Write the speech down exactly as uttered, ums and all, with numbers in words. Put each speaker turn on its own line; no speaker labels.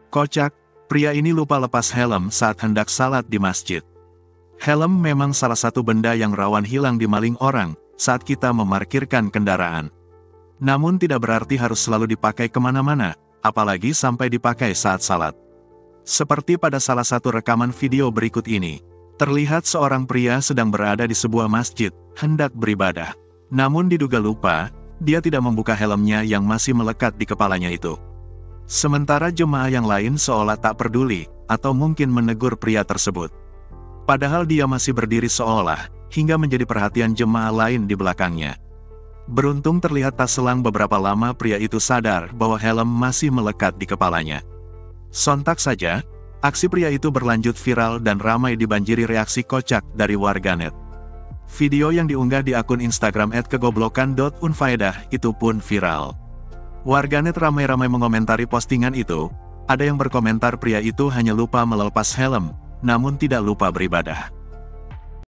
Kocak, pria ini lupa lepas helm saat hendak salat di masjid. Helm memang salah satu benda yang rawan hilang di maling orang saat kita memarkirkan kendaraan. Namun tidak berarti harus selalu dipakai kemana-mana, apalagi sampai dipakai saat salat. Seperti pada salah satu rekaman video berikut ini, terlihat seorang pria sedang berada di sebuah masjid, hendak beribadah. Namun diduga lupa, dia tidak membuka helmnya yang masih melekat di kepalanya itu. Sementara jemaah yang lain seolah tak peduli, atau mungkin menegur pria tersebut. Padahal dia masih berdiri seolah, hingga menjadi perhatian jemaah lain di belakangnya. Beruntung terlihat tak selang beberapa lama pria itu sadar bahwa helm masih melekat di kepalanya. Sontak saja, aksi pria itu berlanjut viral dan ramai dibanjiri reaksi kocak dari warganet. Video yang diunggah di akun Instagram et kegoblokan dot unfaedah itu pun viral. Warganet ramai-ramai mengomentari postingan itu. Ada yang berkomentar pria itu hanya lupa melepas helm, namun tidak lupa beribadah.